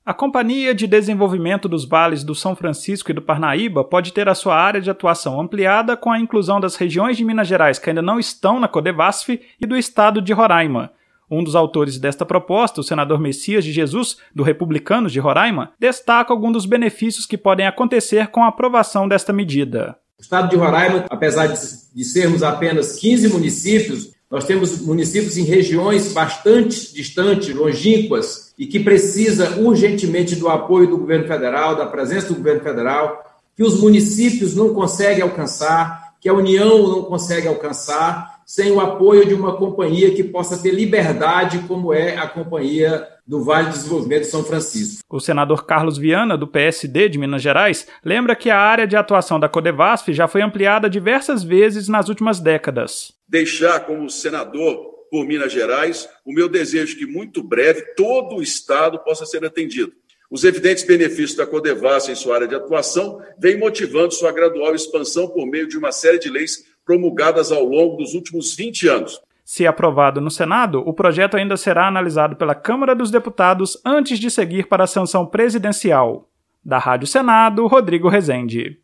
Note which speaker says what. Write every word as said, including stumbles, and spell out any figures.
Speaker 1: A Companhia de Desenvolvimento dos Vales do São Francisco e do Parnaíba pode ter a sua área de atuação ampliada com a inclusão das regiões de Minas Gerais que ainda não estão na Codevasf e do estado de Roraima. Um dos autores desta proposta, o senador Messias de Jesus, do Republicanos de Roraima, destaca alguns dos benefícios que podem acontecer com a aprovação desta medida.
Speaker 2: O estado de Roraima, apesar de, de sermos apenas quinze municípios, nós temos municípios em regiões bastante distantes, longínquas, e que precisa urgentemente do apoio do governo federal, da presença do governo federal, que os municípios não conseguem alcançar, que a União não consegue alcançar, sem o apoio de uma companhia que possa ter liberdade, como é a Companhia do Vale do Desenvolvimento de São Francisco.
Speaker 1: O senador Carlos Viana, do P S D de Minas Gerais, lembra que a área de atuação da Codevasf já foi ampliada diversas vezes nas últimas décadas.
Speaker 3: Deixar como senador por Minas Gerais o meu desejo que muito breve todo o estado possa ser atendido. Os evidentes benefícios da Codevasf em sua área de atuação vêm motivando sua gradual expansão por meio de uma série de leis promulgadas ao longo dos últimos vinte anos.
Speaker 1: Se aprovado no Senado, o projeto ainda será analisado pela Câmara dos Deputados antes de seguir para a sanção presidencial. Da Rádio Senado, Rodrigo Rezende.